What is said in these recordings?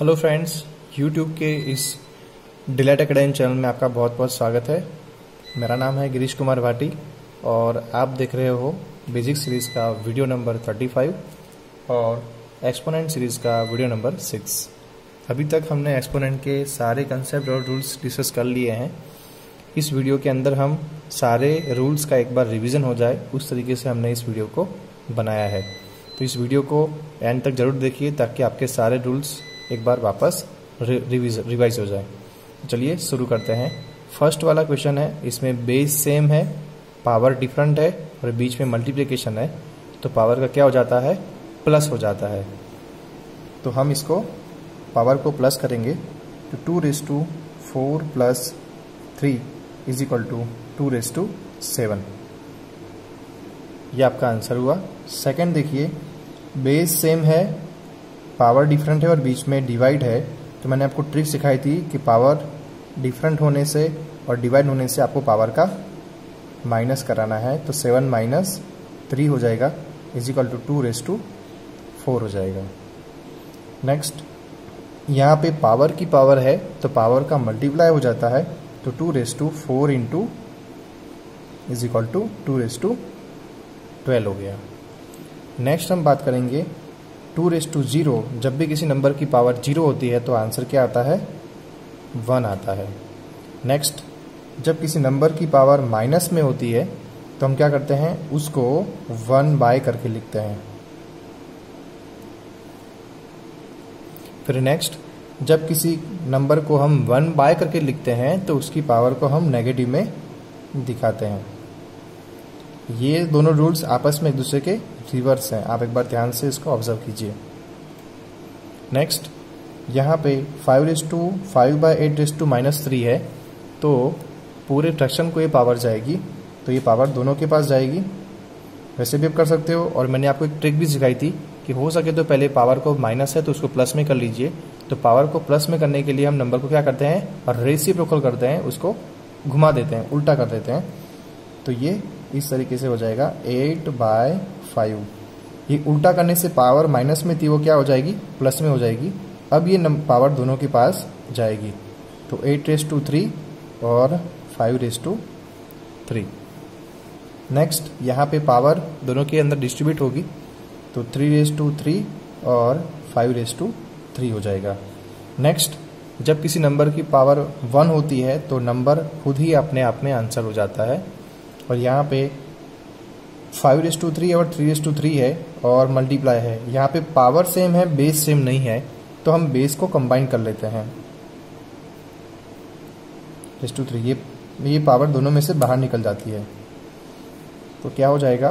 Hello friends, YouTube के इस delight academy channel में आपका बहुत बहुत स्वागत है। मेरा नाम है गिरीश कुमार भाटी और आप देख रहे हो बेसिक सीरीज़ का वीडियो नंबर 35 और एक्सपोनेंट सीरीज़ का वीडियो नंबर 6। अभी तक हमने एक्सपोनेंट के सारे कंसेप्ट और रूल्स डिस्कस कर लिए हैं। इस वीडियो के अंदर हम सारे रूल्स का एक बार रिवीजन हो जाए उस तरीके से हमने इस वीडियो को बनाया है। तो इस वीडियो को एंड तक ज़रूर देखिए ताकि आपके सारे रूल्स एक बार वापस रिवाइज हो जाए। चलिए शुरू करते हैं। फर्स्ट वाला क्वेश्चन है, इसमें बेस सेम है, पावर डिफरेंट है और बीच में मल्टीप्लिकेशन है, तो पावर का क्या हो जाता है, प्लस हो जाता है। तो हम इसको पावर को प्लस करेंगे तो 2⁴ + 3 = 2⁻7। ये आपका आंसर हुआ। सेकंड देखिए, बेस सेम है, पावर डिफरेंट है और बीच में डिवाइड है। तो मैंने आपको ट्रिक सिखाई थी कि पावर डिफरेंट होने से और डिवाइड होने से आपको पावर का माइनस कराना है। तो 7 - 3 हो जाएगा = 2⁴ हो जाएगा। नेक्स्ट, यहाँ पे पावर की पावर है तो पावर का मल्टीप्लाई हो जाता है, तो 2⁴ × = 2⁻12 हो गया। नेक्स्ट हम बात करेंगे 2�0। जब भी किसी नंबर की पावर 0 होती है तो आंसर क्या आता है, 1 आता है। नेक्स्ट, जब किसी नंबर की पावर माइनस में होती है तो हम क्या करते हैं, उसको 1/, करके लिखते हैं। फिर नेक्स्ट, जब किसी नंबर को हम 1/, करके लिखते हैं तो उसकी पावर को हम नेगेटिव में दिखाते हैं। ये दोनों रूल्स आपस में एक दूसरे के रिवर्स हैं, आप एक बार ध्यान से इसको ऑब्जर्व कीजिए। नेक्स्ट, यहाँ पे 5/8⁻³ है, तो पूरे फ्रैक्शन को ये पावर जाएगी, तो ये पावर दोनों के पास जाएगी। वैसे भी आप कर सकते हो, और मैंने आपको एक ट्रिक भी सिखाई थी कि हो सके तो पहले पावर को माइनस है तो उसको प्लस में कर लीजिए। तो पावर को प्लस में करने के लिए हम नंबर को क्या करते हैं, रेसिप्रोकल करते हैं, उसको घुमा देते हैं, उल्टा कर देते हैं। तो ये इस तरीके से हो जाएगा 8/5। ये उल्टा करने से पावर माइनस में थी वो क्या हो जाएगी, प्लस में हो जाएगी। अब ये पावर दोनों के पास जाएगी, तो 8⁻³ और 5⁻3। नेक्स्ट, यहाँ पे पावर दोनों के अंदर डिस्ट्रीब्यूट होगी, तो 3⁻3 और 5⁻3 हो जाएगा। नेक्स्ट, जब किसी नंबर की पावर 1 होती है तो नंबर खुद ही अपने आप में आंसर हो जाता है। और यहाँ पे 5⁻3 और 3⁻3 है और मल्टीप्लाई है। यहाँ पे पावर सेम है, बेस सेम नहीं है, तो हम बेस को कंबाइन कर लेते हैं। 3 ये पावर दोनों में से बाहर निकल जाती है, तो क्या हो जाएगा,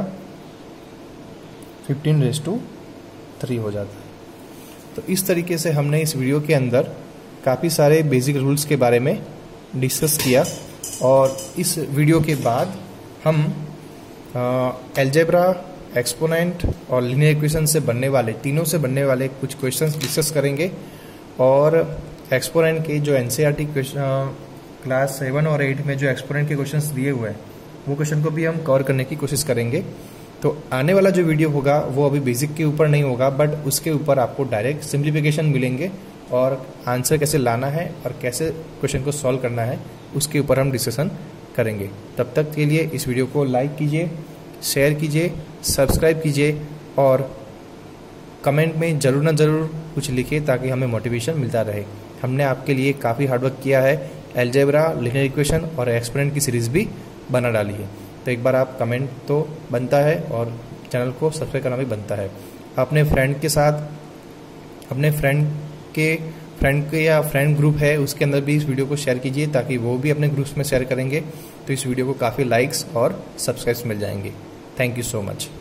15⁻3 हो जाता है। तो इस तरीके से हमने इस वीडियो के अंदर काफ़ी सारे बेसिक रूल्स के बारे में डिस्कस किया। और इस वीडियो के बाद हम अलजेब्रा, एक्सपोनेंट और लीनियर इक्वेशन से बनने वाले, तीनों से बनने वाले कुछ क्वेश्चंस डिस्कस करेंगे। और एक्सपोनेंट के जो एनसीईआरटी क्लास 7 और 8 में जो एक्सपोनेंट के क्वेश्चंस दिए हुए हैं वो क्वेश्चन को भी हम कवर करने की कोशिश करेंगे। तो आने वाला जो वीडियो होगा वो अभी बेसिक के ऊपर नहीं होगा, बट उसके ऊपर आपको डायरेक्ट सिंप्लीफिकेशन मिलेंगे और आंसर कैसे लाना है और कैसे क्वेश्चन को सॉल्व करना है उसके ऊपर हम डिस्कशन करेंगे। तब तक के लिए इस वीडियो को लाइक कीजिए, शेयर कीजिए, सब्सक्राइब कीजिए और कमेंट में ज़रूर ना ज़रूर कुछ लिखिए ताकि हमें मोटिवेशन मिलता रहे। हमने आपके लिए काफ़ी हार्डवर्क किया है, अलजेब्रा, लीनियर इक्वेशन और एक्सपोनेंट की सीरीज़ भी बना डाली है। तो एक बार आप कमेंट तो बनता है और चैनल को सब्सक्राइब करना भी बनता है। अपने फ्रेंड के साथ, अपने फ्रेंड के या फ्रेंड ग्रुप है उसके अंदर भी इस वीडियो को शेयर कीजिए ताकि वो भी अपने ग्रुप्स में शेयर करेंगे, तो इस वीडियो को काफ़ी लाइक्स और सब्सक्राइब्स मिल जाएंगे। Thank you so much.